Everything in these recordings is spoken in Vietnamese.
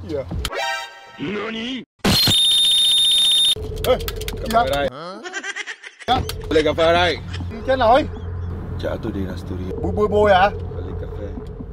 gì vậy? Nani? Ê, Cà phê đây. Ly cà phê đây. Chết rồi. Chở tôi đi ra studio. Bui à? Ly cà phê.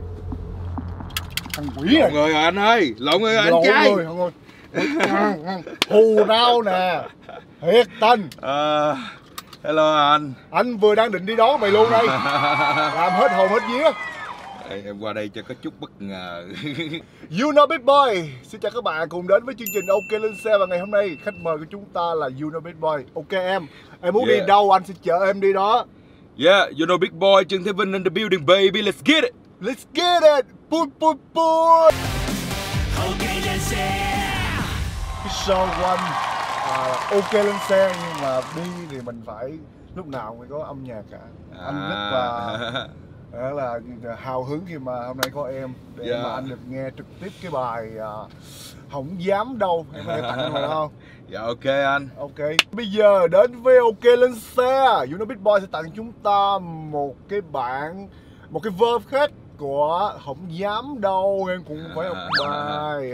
Thằng quỷ này. Lộn người anh ơi, lộn người anh Lộn trai. người, lộn người. Hù rau nè. Thiệt tình. Hello anh. Anh vừa đang định đi đón mày luôn đây. Làm hết hồn hết vía. Ê, em qua đây cho có chút bất ngờ. You know Big Boy. Xin chào các bạn cùng đến với chương trình OK Lên Xe. Và ngày hôm nay khách mời của chúng ta là You know Big Boy. Ok em muốn đi đâu anh sẽ chở em đi đó. Yeah, you know Big Boy, Trần Thế Vinh in the building baby, let's get it. Let's get it. Put. OK Lên Xe. Cái show của anh OK Lên Xe, nhưng mà đi thì mình phải lúc nào cũng có âm nhạc cả. Anh rất là hào hứng khi mà hôm nay có em để mà anh được nghe trực tiếp cái bài Không Dám Đâu. Em có thể tặng anh được không? Dạ ok anh. Ok. Bây giờ đến với OK Lên Xe. You know Big Boy sẽ tặng chúng ta một cái verse khác của Không Dám Đâu. Em cũng phải học bài.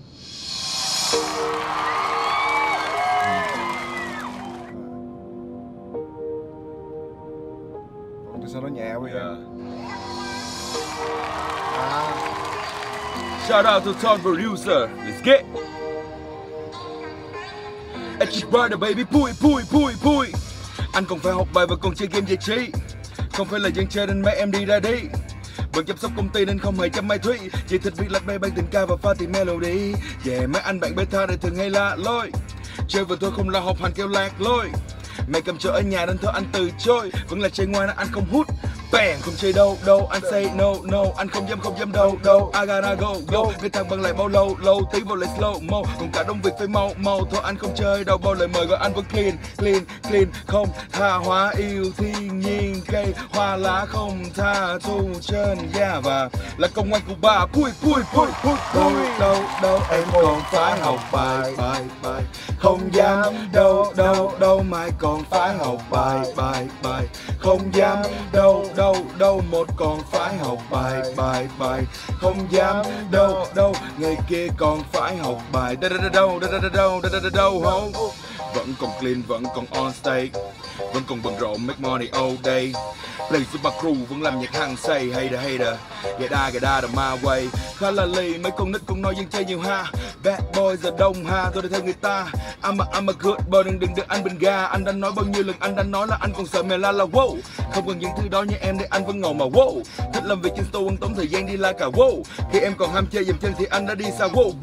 Tại sao nó nhẹ vậy em? Shout out to Tom producer, let's get. Edgy brother baby, pui. Anh còn phải học bài và còn chơi game giải trí. Không phải là dân chơi nên mấy em đi ra đi. Bận chăm sóc công ty nên không hề chăm Mai Thúy. Chỉ thích viết lách bay ban tình ca và pha tìm melody. Yeah, mấy anh bạn beta này thường hay lạ lối. Chơi vừa thôi không là học hành kêu lạc lối. Mẹ cầm chợ ở nhà nên thôi anh từ chối. Vẫn là chơi ngoan anh không hút. Bang, không chơi đâu, anh say no, anh không dám đâu, I gotta go. Người thằng bằng lại bao lâu, tí vào lại slow mo. Còn cả đông việc phải mau, thôi anh không chơi đâu. Bao lời mời gọi anh vẫn clean. Không tha hóa yêu thiên nhiên, cây hoa lá không tha thu trên da. Và là công an của bà, pui. Đâu, em còn phải học bài. Không dám đâu, mai còn phải học bài. Không dám đâu, một còn phải học bài. Không dám đâu, ngày kia còn phải học bài. Đâu vẫn còn clean, vẫn còn on stage, vẫn còn bận rộn make money all day. Play with my crew vẫn làm nhạc hăng say. Hater, get out of my way. Khá là lì, mấy con nít cũng nói dân chơi nhiều ha. Bad boy giờ đông ha, tôi đi theo người ta. I'm a good boy, đừng anh bình ga. Anh đã nói bao nhiêu lần, anh đã nói là anh còn sợ mẹ la là wow. Không cần những thứ đó như em để anh vẫn ngầu mà wow. Thích làm việc trên store, anh tốn thời gian đi la cả wow. Khi em còn ham chơi dầm chân thì anh đã đi xa wow.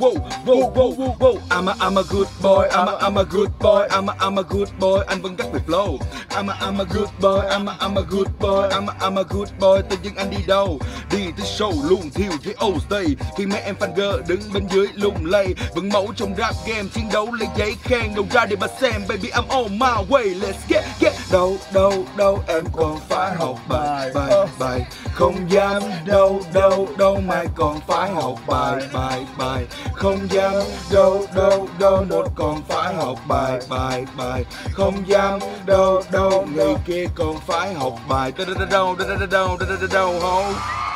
I'm a good boy, I'm a good boy, I'm a good boy. Anh vẫn cắt về flow. I'm a good boy, I'm a good boy, I'm a good boy. Tự nhiên anh đi đâu? Đi tới show luôn thiêu thế old stay. Khi mấy em fan girl đứng bên dưới lung lay. Vẫn mẫu trong rap game, chiến đấu lấy giấy khen. Đầu ra để mà xem, baby I'm on my way. Let's get. Đâu, em còn phải học bài. Không dám đâu, mai còn phải học bài. Không dám đâu, một còn phải học bài. Không dám đâu, người kia còn phải học bài. Đâu hông?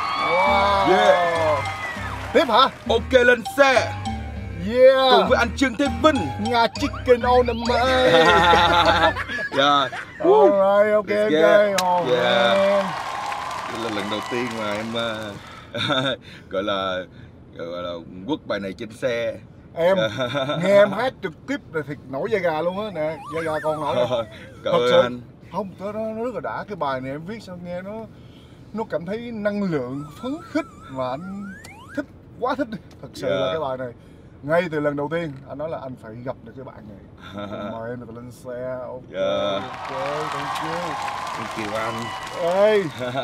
Yeah. Tiếp hả? OK Lên Xe. Yeah. Cùng với anh Trương Thế Vinh. Nga chicken on the way. Yeah. Alright, ok. Yeah. Oh, Yeah. Đây là lần đầu tiên mà em gọi là quất bài này trên xe. Em nghe em hát trực tiếp là thiệt nổi da gà luôn á nè, da gà còn nổi. Cảm Thật ơn sự anh. không, nó rất là đã. Cái bài này em viết sao nghe nó cảm thấy năng lượng phấn khích mà anh thích, quá thích. Thật sự là cái bài này ngay từ lần đầu tiên anh nói là anh phải gặp được cái bạn này. Mời em được lên xe. Ok, Thank you anh. Ê.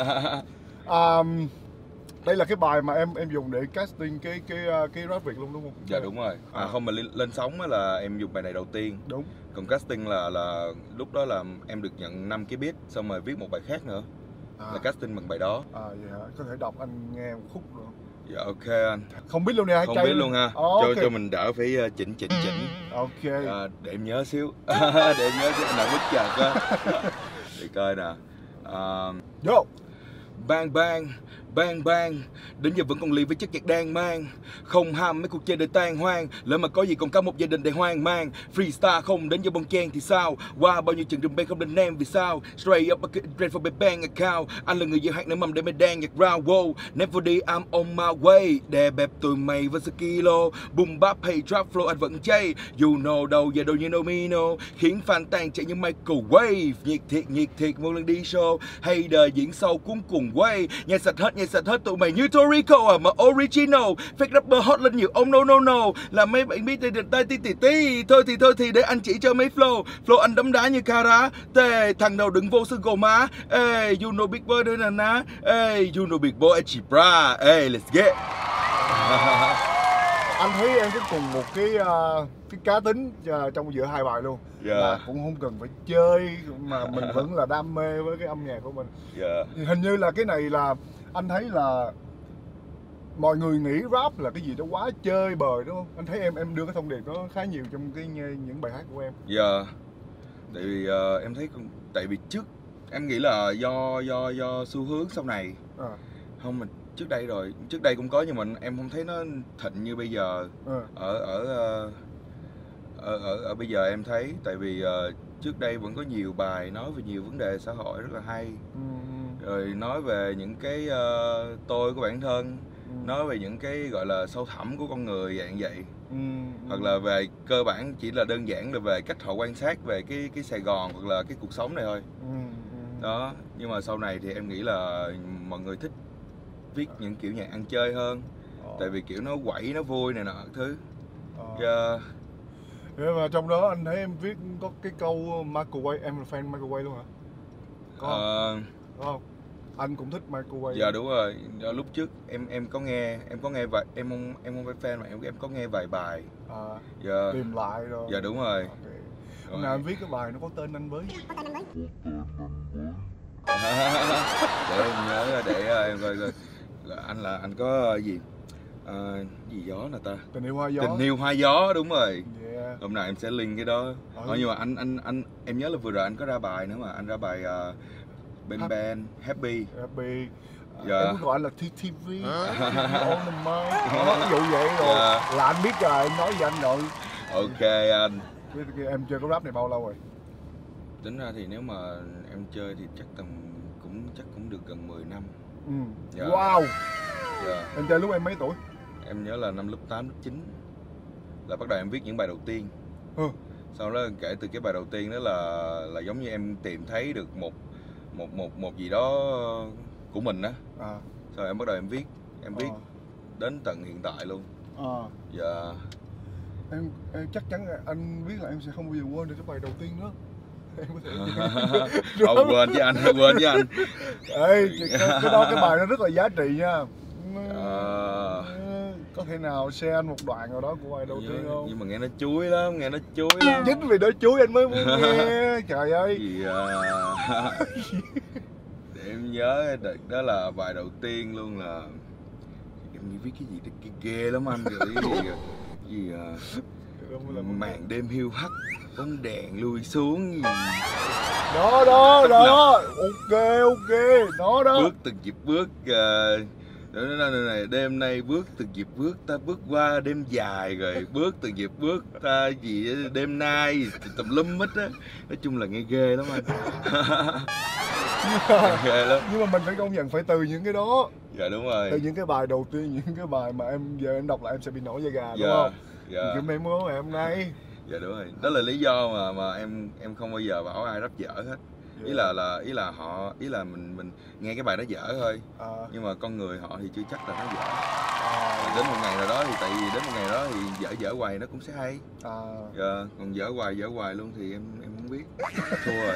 Đây là cái bài mà em dùng để casting cái rap Việt luôn đúng không? Dạ đúng rồi. Không, mà lên sóng là em dùng bài này đầu tiên. Đúng. Còn casting là lúc đó là em được nhận 5 cái beat, xong rồi viết một bài khác nữa. Là casting bằng bài đó. Vậy hả? Có thể đọc anh nghe một khúc được không? Dạ ok anh. Không biết luôn nè. Không biết luôn ha. Cho mình đỡ phải chỉnh. Ok. Để em nhớ xíu. Để em nhớ xíu, anh đã bất chợt á. Để coi nè. Vô. Bang Bang bang, đến giờ vẫn còn lì với chất nhạc đang mang. Không ham mấy cuộc chơi đời tan hoang, lỡ mà có gì còn cả một gia đình đầy hoang mang. Freestyle không đến giờ bon chen thì sao? Qua bao nhiêu trận đường bang không đến em vì sao? Straight up I get ready for my bank account. Anh là người giữ hạt nở mầm để mày đang nhạc round. Wow, never đi I'm on my way. Đè bẹp tụi mày với sự kilo. Boom bap hay drop flow anh vẫn chay. You know đâu giờ đâu you know me no. Khiến fan tan chạy như microwave. Nhiệt thiệt một lần đi show. Hay đời diễn sâu cuốn cùng quay. Nhảy sạch hết tụi mày như Toriko à mà original. Fake rapper hot lên nhiều ông no. Là mấy bạn biết đây tay tí. Thôi thì để anh chỉ cho mấy flow. Flow anh đấm đá như Kara. Tê thằng đầu đừng vô sư gồ má. Ê you know big boy nữa nè ná. Ê you know big boy chỉ bra. Ê let's get. Anh thấy em có cùng một cái cá tính trong giữa hai bài luôn. Là cũng không cần phải chơi mà mình vẫn là đam mê với cái âm nhạc của mình. Hình như là cái này là anh thấy là mọi người nghĩ rap là cái gì đó quá chơi bời đúng không? Anh thấy em đưa cái thông điệp đó khá nhiều trong những bài hát của em. Tại vì em thấy tại vì trước em nghĩ là do xu hướng sau này. Không mình trước đây cũng có nhưng mà em không thấy nó thịnh như bây giờ. Ở bây giờ em thấy tại vì trước đây vẫn có nhiều bài nói về nhiều vấn đề xã hội rất là hay. Rồi nói về những cái tôi của bản thân, nói về những cái gọi là sâu thẳm của con người dạng vậy. Hoặc là về cơ bản chỉ là đơn giản là về cách họ quan sát về cái Sài Gòn hoặc là cái cuộc sống này thôi. Đó, nhưng mà sau này thì em nghĩ là mọi người thích viết những kiểu nhạc ăn chơi hơn. Tại vì kiểu nó quẩy, nó vui này nọ thứ. Và trong đó anh thấy em viết có cái câu Microwave, em là fan Microwave luôn hả? Có không? Anh cũng thích Microwave. Dạ đúng rồi. Lúc trước em có nghe vài em không phải fan mà em có nghe vài bài. Tìm lại rồi. Dạ đúng rồi. Hôm nào em viết cái bài nó có tên anh với. Để em nhớ để em coi anh có gì gió nè ta. Tình yêu hoa gió đúng rồi. Hôm nào em sẽ link cái đó. Nhưng mà anh em nhớ là vừa rồi anh có ra bài nữa mà anh ra bài Ben Happy. Em gọi anh là TTV. Ví dụ vậy rồi là anh biết rồi, em nói với anh rồi. Ok anh. Em chơi cái rap này bao lâu rồi? Tính ra thì nếu mà em chơi thì chắc cũng được gần 10 năm. Wow. Em chơi lúc em mấy tuổi? Em nhớ là năm lớp 8, lớp 9 là bắt đầu em viết những bài đầu tiên. Sau đó kể từ cái bài đầu tiên đó là giống như em tìm thấy được một gì đó của mình á. Sau em bắt đầu em viết đến tận hiện tại luôn. Em chắc chắn là anh biết là em sẽ không bao giờ quên được cái bài đầu tiên nữa. Em có thể không quên với anh. Ê, cái bài nó rất là giá trị nha. Có thể nào share anh một đoạn nào đó của bài đầu tiên không? Nhưng mà nghe nó chuối lắm. Chính vì nó chuối anh mới muốn nghe. Trời ơi. Để em nhớ đó là bài đầu tiên luôn là em viết cái gì ghê lắm anh. Màn đêm hiu hắt, bóng đèn lui xuống. Đó. Ok. Đó. Bước từng nhịp bước. Này, đêm nay bước từng nhịp bước ta bước qua đêm dài rồi bước từng nhịp bước ta gì đêm nay tùm lum hết á. Nói chung là nghe ghê lắm anh. Ghê lắm. Nhưng mà mình phải công nhận phải từ những cái đó. Dạ đúng rồi. Từ những cái bài đầu tiên, những cái bài mà giờ em đọc lại em sẽ bị nổi da gà đúng không? Kiểu em muốn ngày hôm nay. Dạ đúng rồi. Đó là lý do mà em không bao giờ bảo ai rap dở hết. Ý là mình nghe cái bài đó dở thôi. Nhưng mà con người họ thì chưa chắc là nó dở. Đến một ngày nào đó thì dở hoài nó cũng sẽ hay. Còn dở hoài luôn thì em không biết. Thua rồi.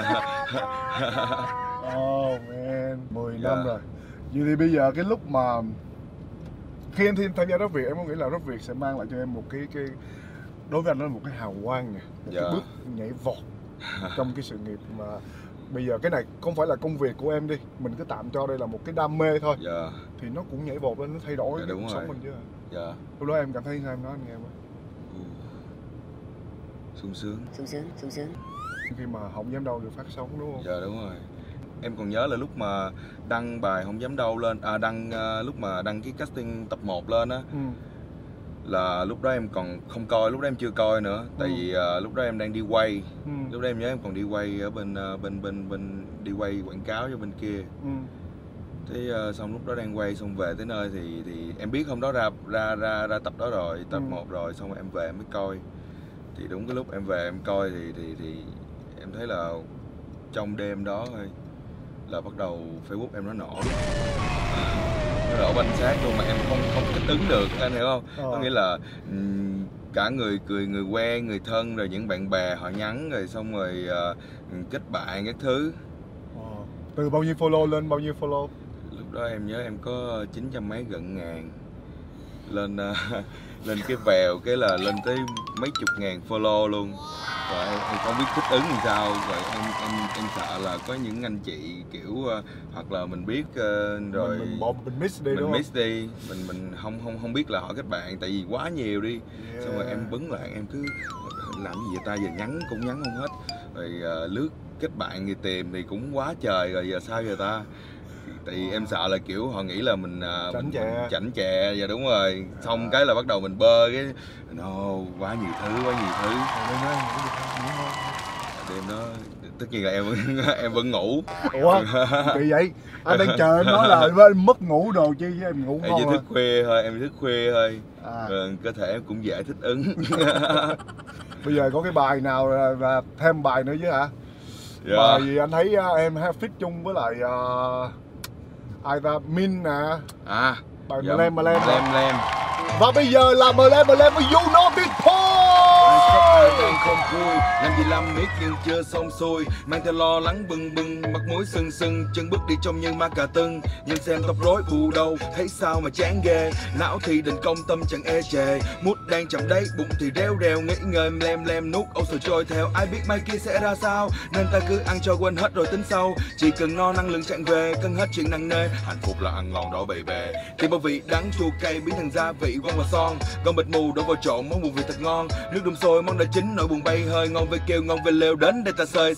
Oh man, 10 năm rồi. Vậy thì bây giờ cái lúc mà khi em tham gia Rap Việt, em có nghĩ là Rap Việt sẽ mang lại cho em một cái đối với anh nó là một cái hào quang nha, một cái bước nhảy vọt trong cái sự nghiệp mà bây giờ cái này không phải là công việc của em đi, mình cứ tạm cho đây là một cái đam mê thôi. Thì nó cũng nhảy vọt lên, nó thay đổi cái cuộc sống mình chứ. Lúc đó em cảm thấy sao, em nói anh nghe với. Sung sướng. Khi mà Hổng Dám Đâu được phát sóng đúng không? Dạ đúng rồi. em còn nhớ là lúc mà đăng bài Không Dám Đâu lên, lúc mà đăng cái casting tập 1 lên á, là lúc đó em còn không coi, lúc đó em chưa coi nữa, tại vì lúc đó em đang đi quay, lúc đó em nhớ em còn đi quay ở bên đi quay quảng cáo cho bên kia. Thế xong lúc đó đang quay xong về tới nơi thì em biết hôm đó ra tập đó rồi, tập 1 rồi, xong rồi em về em mới coi. Thì đúng cái lúc em về em coi thì em thấy là trong đêm đó thôi là bắt đầu Facebook em nó nổ, nó nổ banh xác luôn mà em không thích ứng được, anh hiểu không? Có nghĩa là cả người quen, người thân, rồi những bạn bè họ nhắn, rồi xong rồi kết bạn các thứ. Từ bao nhiêu follow lên bao nhiêu follow? Lúc đó em nhớ em có 900 mấy gần ngàn, lên lên cái vèo cái là lên tới mấy chục ngàn follow luôn. Và em không biết thích ứng làm sao, rồi em sợ là có những anh chị kiểu hoặc là mình biết rồi mình miss đi, mình miss đi, mình không biết là họ kết bạn, tại vì quá nhiều đi. Xong rồi em bấn lại, em cứ làm gì vậy ta, giờ nhắn cũng nhắn không hết, rồi lướt kết bạn người tìm thì cũng quá trời rồi, giờ sao giờ ta. Tại vì em sợ là kiểu họ nghĩ là mình chảnh chẹ, giờ đúng rồi, xong cái là bắt đầu mình bơ cái quá nhiều thứ. Đêm đó tất nhiên là em vẫn ngủ. Ủa kỳ vậy, anh đang chờ em nói là em mất ngủ đồ chứ, với em ngủ ngon. Em chỉ thức khuya thôi, cơ thể em cũng dễ thích ứng. Bây giờ có cái bài nào là thêm bài nữa chứ hả? Bài gì anh thấy em feat chung với lại ai ta, Min nè. Bài Lem. Và bây giờ là Lem với You Know Big Đang không vui, làm gì làm miết nhưng chưa xong xuôi, mang theo lo lắng bừng mặt mũi sưng chân bước đi trông như ma cà tưng, nhìn xem tóc rối bù đầu thấy sao mà chán ghê, não thì định công tâm chẳng ê chề, mút đang chậm đấy bụng thì reo nghĩ ngơi lem nuốt âu sầu trôi theo, ai biết mai kia sẽ ra sao, nên ta cứ ăn cho quên hết rồi tính sau, chỉ cần no năng lượng trạng về, cân hết chuyện nặng nề, hạnh phúc là ăn ngon đổ bề bề, thì bao vị đắng chua cay biến thành gia vị quăng vào son, con bịch mù đổ vào trộn món mùi vị thật ngon, nước đun sôi món đã chín nỗi buồn bay hơi, ngon về kêu ngon về lêu đến đây ta sơi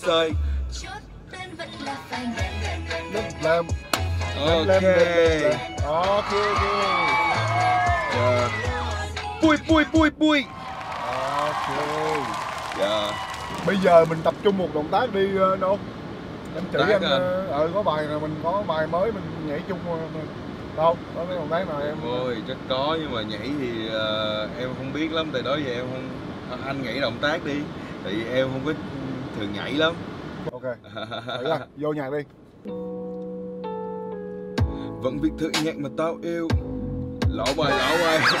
Lem. Ok. Pui. Ok. Dạ. Bây giờ mình tập trung một động tác đi đâu? Em chỉ anh có bài nào mình có bài mới mình nhảy chung đâu? Có cái động tác nào em? Ôi chắc có, nhưng mà nhảy thì em không biết lắm, tại đó giờ em không. Anh nhảy động tác đi, tại vì em không có thường nhảy lắm. Ok. Ra, vô nhạc đi. Vẫn biết thứ nhạc mà tao yêu. Lỗ bài.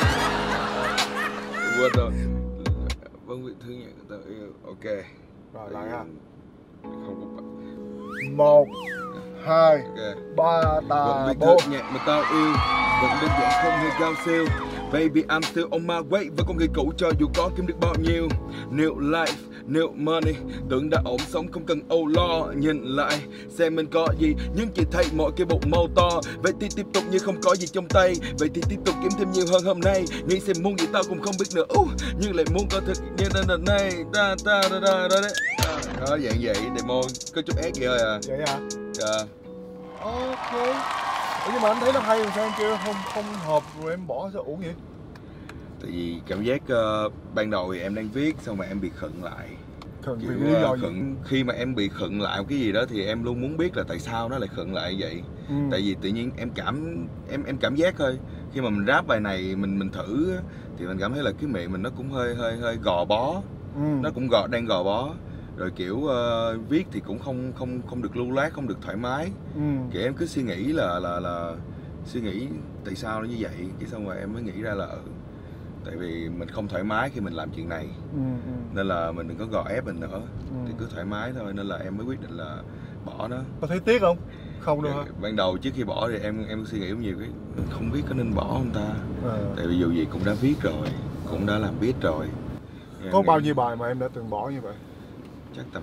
Quên rồi. Vẫn biết thứ nhạc mà tao yêu. Ok. Rồi lại ha. Không có. 1 2 3 Vẫn biết thứ nhạc mà tao yêu. Vẫn đơn giản không hề cao siêu. Baby I'm still on my way. Với con người cũ cho dù có kiếm được bao nhiêu. New life, new money. Tưởng đã ổn sống không cần âu lo. Nhìn lại xem mình có gì, nhưng chỉ thấy mọi cái bụng màu to. Vậy thì tiếp tục như không có gì trong tay. Vậy thì tiếp tục kiếm thêm nhiều hơn hôm nay. Nghĩ xem muốn gì tao cũng không biết nữa. Nhưng lại muốn có thực như lần này. Đó dạng vậy demo. Có chút ép vậy thôi à. Vậy hả? Dạ. Ok. Nhưng mà anh thấy nó hay sao em kêu không hợp rồi em bỏ sao uổng vậy? Tại vì cảm giác ban đầu thì em đang viết xong mà em bị khựng lại. Khựng vì lý do gì? Khi mà em bị khựng lại một cái gì đó thì em luôn muốn biết là tại sao nó lại khựng lại như vậy. Tại vì tự nhiên em cảm giác thôi. Khi mà mình rap bài này mình thử thì mình cảm thấy là cái miệng mình nó cũng hơi gò bó. Nó cũng đang gò bó. Rồi kiểu viết thì cũng không được lưu loát, không được thoải mái. Kiểu em cứ suy nghĩ là suy nghĩ tại sao nó như vậy, cái xong rồi em mới nghĩ ra là tại vì mình không thoải mái khi mình làm chuyện này, nên là mình đừng có gò ép mình nữa, thì cứ thoải mái thôi, nên là em mới quyết định là bỏ nó. Có thấy tiếc không? Không đâu hả? Ban đầu trước khi bỏ thì em suy nghĩ nhiều cái không biết có nên bỏ không ta, tại vì dù gì cũng đã viết rồi, cũng đã làm beat rồi. Có bao nhiêu bài mà em đã từng bỏ như vậy? Chắc tầm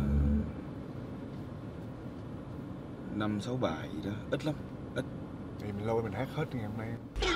5-6 bài gì đó, ít lắm, ít. Thì mình lôi mình hát hết ngày hôm nay.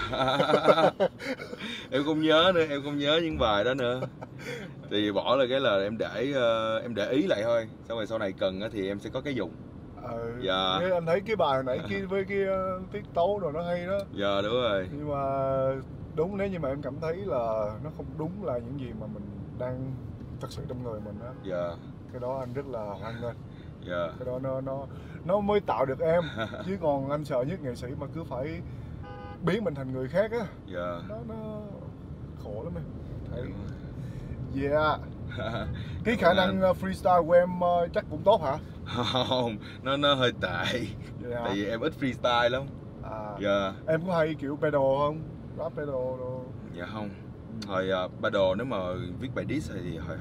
Em không nhớ nữa, em không nhớ những bài đó nữa. Thì bỏ là cái là em để ý lại thôi, xong rồi sau này cần thì em sẽ có cái dùng. Dạ. Anh thấy cái bài hồi nãy kia với cái tiết tấu rồi nó hay đó. Dạ đúng rồi. Nhưng mà đúng, nếu như mà em cảm thấy là nó không đúng là những gì mà mình đang thật sự trong người mình á. Dạ. Cái đó anh rất là hoan nghênh. Dạ. Cái đó nó mới tạo được em. Chứ còn anh sợ nhất nghệ sĩ mà cứ phải biến mình thành người khác á. Dạ. Nó khổ lắm em. Thấy. Yeah. Cái khả năng freestyle của em chắc cũng tốt hả? Không, nó hơi tệ. Dạ. Tại vì em ít freestyle lắm. Dạ. Em có hay kiểu pedal không? Rap pedal đồ. Dạ không. Hồi battle nếu mà viết bài diss thì hồi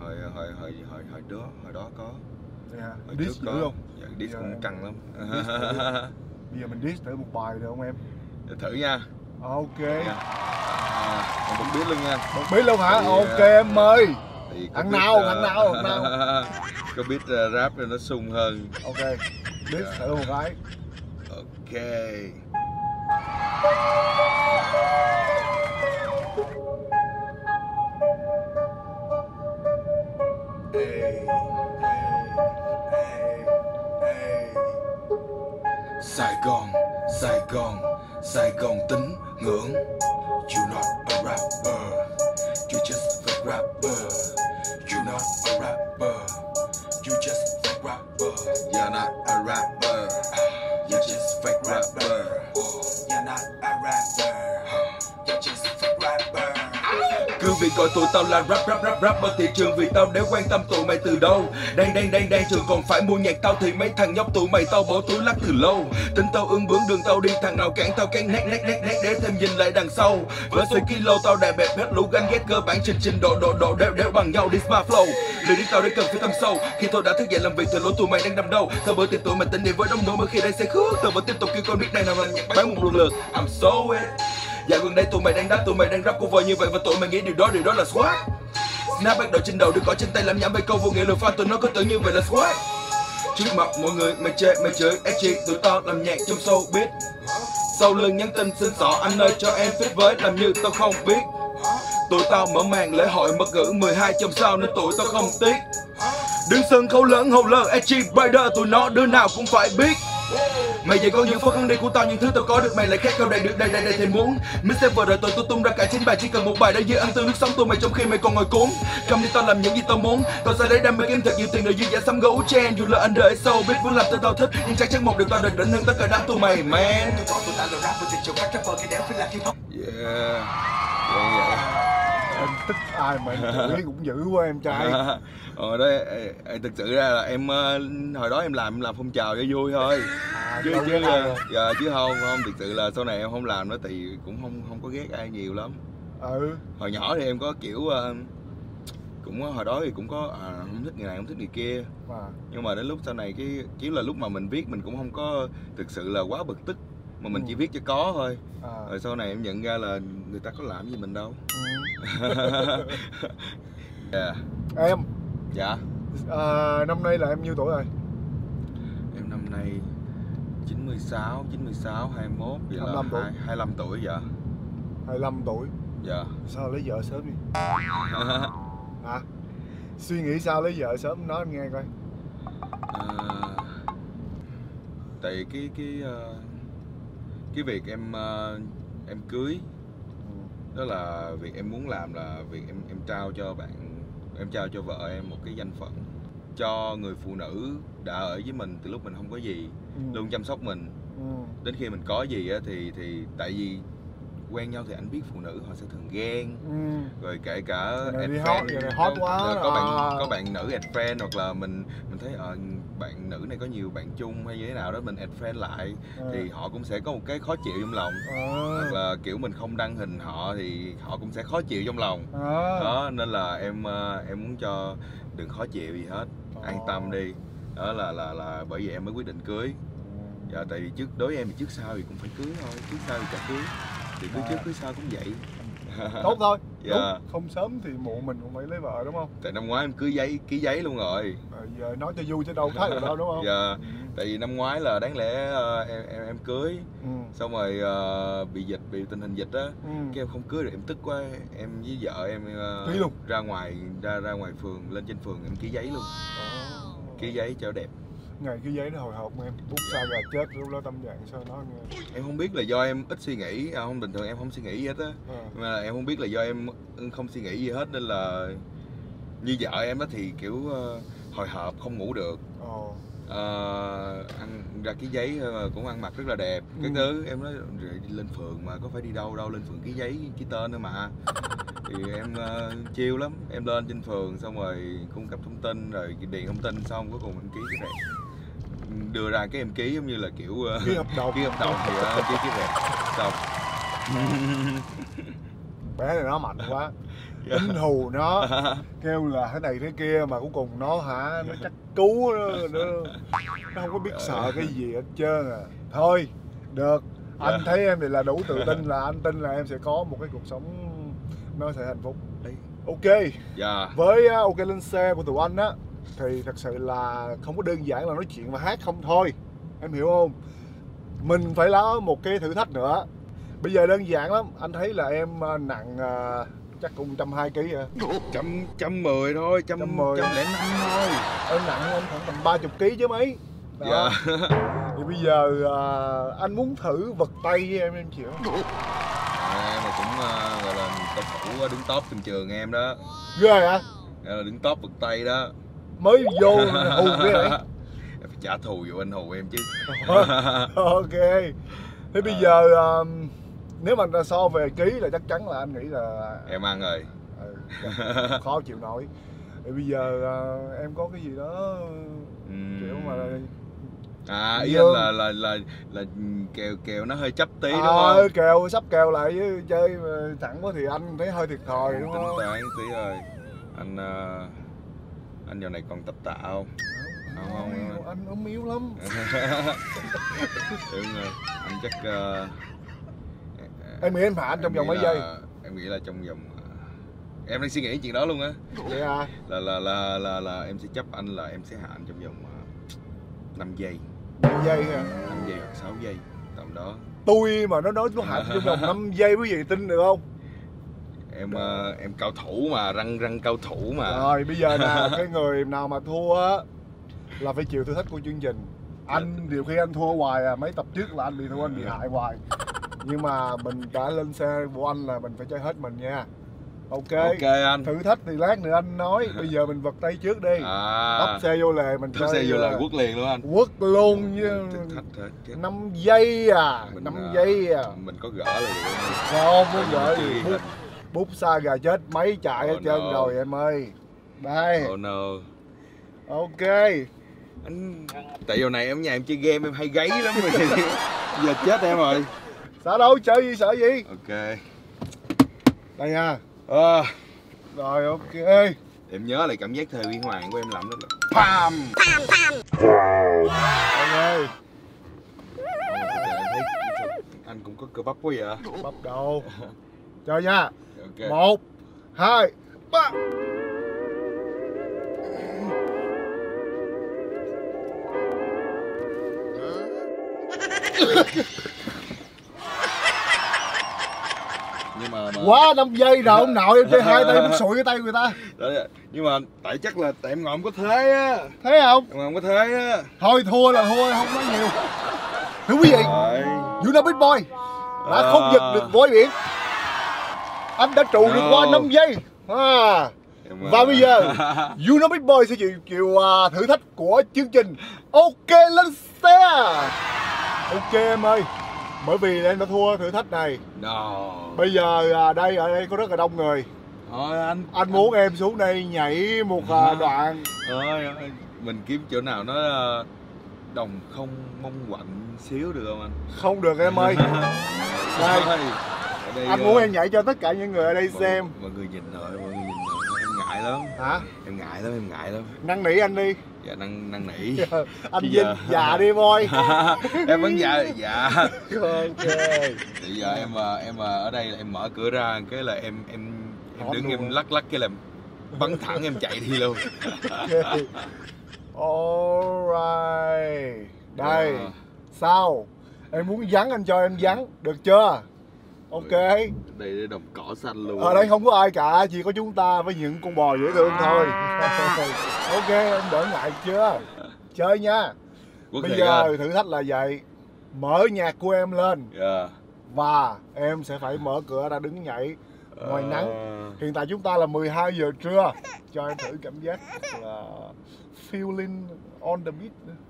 đó có. Dạ. Hồi Diss trước dữ có. không? Dạ, diss Dạ, cũng căng lắm. Bây giờ mình diss thử một bài được không em? Để thử nha. Ok. Dạ. Em cũng biết luôn nha. Một biết luôn hả? Thì, ok em ơi. Thì Thằng nào? có biết rap nên nó sung hơn. Ok. Diss thử một cái. Ok. Sài Gòn tính ngưỡng. You're not a rapper, you're just a rapper. You're not a rapper, you're just a rapper. You're not a rapper, you're just a fake rapper. You're not a rapper, you're just a fake rapper. Cứ việc gọi tụi tao là rapper thị trường vì tao để quan tâm tụi mày từ đâu. Đang trường còn phải mua nhạc tao thì mấy thằng nhóc tụi mày tao bỏ túi lắc từ lâu. Tính tao ương bướng đường tao đi, thằng nào cản tao cản nét để thêm nhìn lại đằng sau. Với số kilo tao đè bẹp hết lũ ganh ghét cơ bản trình độ đéo bằng nhau. This my flow, lời đi tao để cần phải thâm sâu. Khi tôi đã thức dậy làm việc từ lỗi tụi mày đang nằm đâu. Sau bữa tiệc tụi mày tỉnh niệm với đông nỗi mỗi khi đây sẽ khước. Tao vẫn tiếp tục kêu con biết này nào là nhạc bán một lượt. I'm so it. Dạ gần đây tụi mày đang rap cover như vậy và tụi mày nghĩ điều đó là swag. Snap bắt đầu trên đầu, đừng có trên tay làm nhảm về câu vô nghĩa lời fan tụi nó có tưởng như vậy là swag. Trước mặt mọi người mày chê mày chửi edgy, tụi tao làm nhạc trong showbiz. Sau lưng nhắn tin xin xỏ anh ơi cho em fit với, làm như tao không biết. Tụi tao mở màn lễ hội mật ngữ 12 trong sao nên tụi tao không tiếc. Đứng sân khấu lớn hầu lơ edgy rider, tụi nó đứa nào cũng phải biết. Mày vậy có những phút hướng đi của tao, những thứ tao có được mày lại khác không đầy được đây thì muốn. Mixtape rồi tôi tung ra cả 9 bài, chỉ cần một bài đã dư ăn tươi nước sống tụi mày trong khi mày còn ngồi cuốn. Cầm đi tao làm những gì tao muốn, tao sẽ lấy đam mê kiếm thật nhiều tiền rồi dư giả xăm gấu chen. Dù là anh đợi sâu biết muốn làm tao thích, nhưng chắc chắn một điều tao định định hơn tất cả đám tụi mày man. Tụi tao là rapper thì chịu các rapper khi đéo phải là hip hop. Yeah. Em tức ai mà em chửi cũng dữ quá em trai. Đó thực sự ra là em hồi đó em làm phong trào cho vui thôi. Chứ không thực sự là sau này em không làm nữa thì cũng không có ghét ai nhiều lắm. Hồi nhỏ thì em có kiểu cũng hồi đó thì cũng có không thích người này không thích người kia. Nhưng mà đến lúc sau này cái kiểu là lúc mà mình viết mình cũng không có thực sự là quá bực tức mà mình chỉ viết cho có thôi. Rồi sau này em nhận ra là người ta có làm gì mình đâu. Yeah. Em. Dạ. Năm nay là em nhiêu tuổi rồi? Em năm nay 96, 21 vậy 25 là tuổi. 25 tuổi dạ. 25 tuổi. Dạ. Sao lấy vợ sớm đi? Hả? Suy nghĩ sao lấy vợ sớm nói em nghe coi. Tại cái việc em cưới đó là việc em muốn làm, là việc em trao cho vợ em một cái danh phận, cho người phụ nữ đã ở với mình từ lúc mình không có gì, luôn chăm sóc mình. Đến khi mình có gì á thì tại vì quen nhau thì anh biết phụ nữ họ sẽ thường ghen. Rồi kể cả hot quá có bạn nữ add friend, hoặc là mình thấy bạn nữ này có nhiều bạn chung hay như thế nào đó, mình add friend lại thì họ cũng sẽ có một cái khó chịu trong lòng. Hoặc là kiểu mình không đăng hình họ thì họ cũng sẽ khó chịu trong lòng. Đó nên là em muốn cho đừng khó chịu gì hết, an tâm đi. Đó là bởi vì em mới quyết định cưới. Dạ, tại vì đối với em thì trước sau thì cũng phải cưới thôi, trước sau thì chả cưới. Thì cưới trước cưới sau cũng vậy. Tốt thôi. Dạ. Đúng, không sớm thì muộn mình cũng phải lấy vợ đúng không? Tại năm ngoái em ký giấy luôn rồi. Giờ nói cho vui chứ đâu khác được đâu đúng không? Dạ. Tại vì năm ngoái là đáng lẽ em cưới, xong rồi bị tình hình dịch á, cái em không cưới được, em tức quá, em với vợ em ký luôn. ra ngoài phường, lên trên phường em ký giấy luôn. Ký giấy cho đẹp. Ngày cái giấy nó hồi hộp em, bút sa gà chết lúc đó tâm trạng sao nói nghe. Em không biết là do em ít suy nghĩ, không bình thường em không suy nghĩ gì hết á. Mà là em không biết là do em không suy nghĩ gì hết nên là như vợ em á thì kiểu hồi hộp không ngủ được. Ăn ra cái giấy mà cũng ăn mặc rất là đẹp cái thứ em nói rồi lên phường mà có phải đi đâu lên phường ký giấy ký tên thôi mà. Thì em chill lắm, em lên trên phường xong rồi cung cấp thông tin rồi điền thông tin xong cuối cùng em ký cái rẹt, đưa ra cái em ký giống như là kiểu ký hợp đồng thì ký cái rẹt xong. Bé này nó mạnh quá, tính hù nó kêu là thế này thế kia mà cuối cùng nó chắc cứu nó không có biết sợ cái gì hết trơn à. Thôi được, anh thấy em thì là đủ tự tin, là anh tin là em sẽ có một cái cuộc sống nó sẽ hạnh phúc. Ok. Với ok lên xe của tụi anh á thì thật sự là không có đơn giản là nói chuyện và hát không thôi, em hiểu không? Mình phải có một cái thử thách nữa. Bây giờ đơn giản lắm, anh thấy là em nặng chắc cũng 120 kg hả? 110 thôi, 105 thôi. Em nặng em khoảng tầm 30 kg chứ mấy. Đó. Thì bây giờ anh muốn thử vật tay với em chịu không? Em mà cũng gọi là cầu thủ đứng top trong trường em đó. Ghê hả? Gọi là đứng top vật tay đó. Mới vô hù ghê vậy? Em phải trả thù vô anh hù em chứ. Ok. Thế bây giờ nếu mà so về ký là chắc chắn là anh nghĩ là em ăn rồi. Khó chịu nổi. Thì bây giờ em có cái gì đó kiểu mà ý anh là kèo nó hơi chấp tí đúng không? Kèo sắp kèo lại với chơi thẳng quá thì anh thấy hơi thiệt thòi đúng không? Tính toán tí rồi. Anh giờ này còn tập tạ không? Không. Anh ốm yếu lắm. Đúng rồi. Anh chắc em nghĩ em hạ anh trong vòng mấy giây? Em nghĩ là trong vòng em đang suy nghĩ chuyện đó luôn á. Vậy à? Là em sẽ chấp anh là em sẽ hạ anh trong vòng 5 giây. 5 giây hả? 5 giây hoặc 6 giây tầm đó. Tôi mà nó nói nó hạ trong vòng 5 giây quý vị tin được không? Em cao thủ mà, răng cao thủ mà. Rồi bây giờ nè, cái người nào mà thua á là phải chịu thử thách của chương trình. Anh nhiều khi anh thua hoài à, mấy tập trước là anh bị thua, anh bị hại hoài. Nhưng mà mình đã lên xe của anh là mình phải chơi hết mình nha. Ok anh. Thử thách thì lát nữa anh nói, bây giờ mình vật tay trước đi. Tấp xe vô lề mình chơi. Tấp xe vô lề quất liền luôn anh. Quất luôn như 5 giây à, 5 giây à. Mình có gỡ là được. Không muốn gỡ gì. Bút sa gà chết mấy chạy hết trơn rồi em ơi. Đây. Oh no. Ok. Tại giờ này em nhà em chơi game em hay gáy lắm rồi. Giờ chết em rồi. Sợ đâu, chơi gì sợ gì. Ok. Đây nha. Rồi ok. Em nhớ lại cảm giác thời huy hoàng của em làm đó là pam. Ok. Anh cũng có cơ bắp quá vậy. Bắp đâu. Chơi nha. Ok. 1, 2, 3. Nhưng mà quá 5 giây rồi ông nội, em chơi 2 tay muốn sụi cái tay người ta. Đó, nhưng mà tại chắc là tại em ngồi không có thế á. Thấy không? Em ngồi không có thế á. Thôi thua là thua, không nói nhiều. Thưa quý vị, You Know Big Boy đã không giật được voi biển. Anh đã trụ được qua 5 giây. Và bây giờ You Know Big Boy sẽ chịu thử thách của chương trình Ok lên xe. Ok em ơi, bởi vì em đã thua thử thách này. Bây giờ ở đây có rất là đông người. Thôi anh muốn em xuống đây nhảy một đoạn. Mình kiếm chỗ nào nó đồng không mong quạnh xíu được không anh? Không được em ơi. Đây, anh muốn em nhảy cho tất cả những người ở đây xem. Mọi người nhìn rồi, em ngại lắm. Hả? Em ngại lắm. Năn nỉ anh đi. Dạ năn nỉ. Anh Vinh già đi boy. Em vẫn già. Ok. Bây giờ em ở đây là em mở cửa ra cái là em đứng em lắc cái là bắn thẳng em chạy đi luôn. Alright. Đây. Sao? Em muốn vắng anh cho em vắng, được chưa? Ok. Đây là đồng cỏ xanh luôn. Ở đây không có ai cả, chỉ có chúng ta với những con bò dễ thương thôi. Ok, em đỡ ngại chưa? Chơi nha. Bây giờ thử thách là vậy. Mở nhạc của em lên. Và em sẽ phải mở cửa ra đứng nhảy ngoài nắng. Hiện tại chúng ta là 12 giờ trưa. Cho em thử cảm giác là feeling on the beat.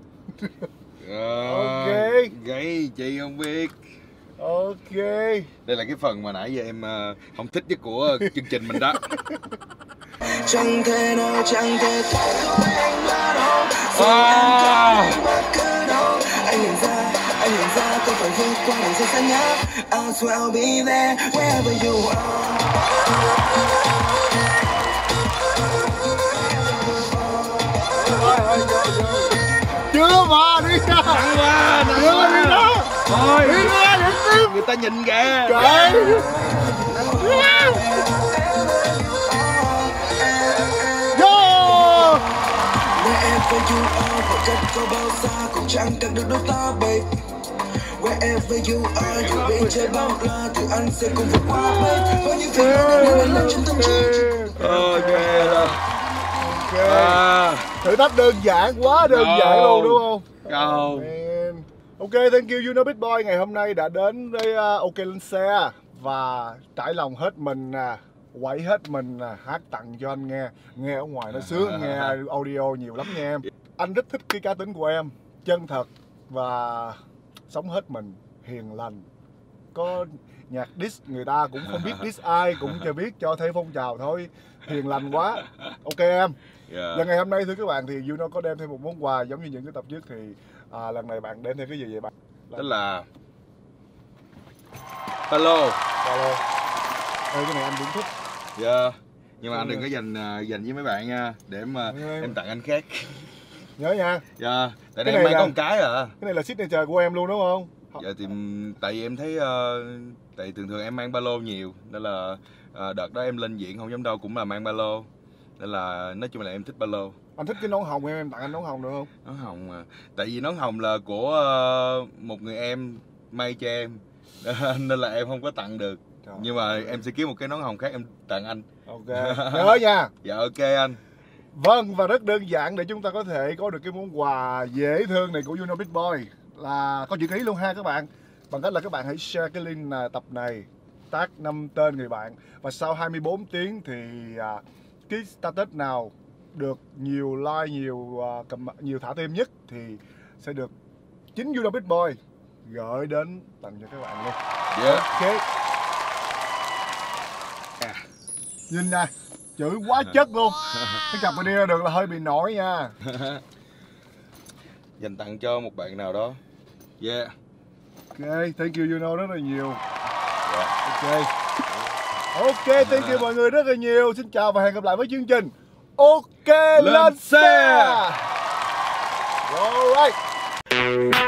Ok. Gay chị không biết. Ok. Đây là cái phần mà nãy giờ em không thích nhất của chương trình mình đó. Chẳng thể nào chẳng thể thoát khỏi anh nữa đâu. Anh nhận ra tôi phải vượt qua đời rất xa nhá. I swear I'll be there wherever you are. Chưa mà đi ra. Nặng quá, Đi ra. Thôi. Đi ra để tiếp. Người ta nhìn kìa. Trời. Wherever you are, khoảng cách có bao xa cũng chẳng cần được đôi ta babe. Wherever you are, dù bên trời bao la thì anh sẽ cùng vượt qua babe. Bao nhiêu thứ đang lên lên trên tâm trí. Ok. Thử thách đơn giản quá, đơn giản luôn đúng không? Không. Ok, thank you know Big Boy ngày hôm nay đã đến với OK Lên Xe và trải lòng hết mình nè, quậy hết mình nè, hát tặng cho anh nghe ở ngoài nó sướng, nghe audio nhiều lắm nha em. Anh rất thích cái cá tính của em, chân thật và sống hết mình, hiền lành. Có nhạc diss người ta cũng không biết diss ai, cũng chỉ biết cho thấy phong trào thôi, hiền lành quá. Ok em. Và ngày hôm nay thưa các bạn thì Juno có đem thêm một món quà giống như những cái tập trước thì lần này bạn đem thêm cái gì vậy bạn? Đó là Palo. Cái này anh cũng thích. Nhưng mà anh đừng có dành với mấy bạn nha, để em tặng anh khác. Nhớ nha. Tại đây em mang có một cái à. Cái này là signature của em luôn đúng không? Thì tại vì em thấy tại thường em mang ba lô nhiều nên là đợt đó em lên diễn không giống đâu cũng là mang ba lô, nên là nói chung là em thích ba lô. Anh thích cái nón hồng em tặng anh nón hồng được không? Nón hồng à, tại vì nón hồng là của một người em may cho em nên là em không có tặng được. Trời, nhưng mà em sẽ kiếm một cái nón hồng khác em tặng anh. Ok. Nhớ nha. Dạ ok anh. Vâng, và rất đơn giản để chúng ta có thể có được cái món quà dễ thương này của Juno Big Boy là có chữ ký luôn ha các bạn. Bằng cách là các bạn hãy share cái link tập này, tag 5 tên người bạn, và sau 24 tiếng thì cái status nào được nhiều like, nhiều thả tim nhất thì sẽ được chính Juno Big Boy gửi đến tặng cho các bạn luôn. Ok. Nhìn nè, chữ quá chất luôn. Cái cặp này đi ra được là hơi bị nổi nha. Dành tặng cho một bạn nào đó. Ok, thank you Juno rất là nhiều. Ok, thank you mọi người rất là nhiều. Xin chào và hẹn gặp lại với chương trình OK Lên Xe. Alright.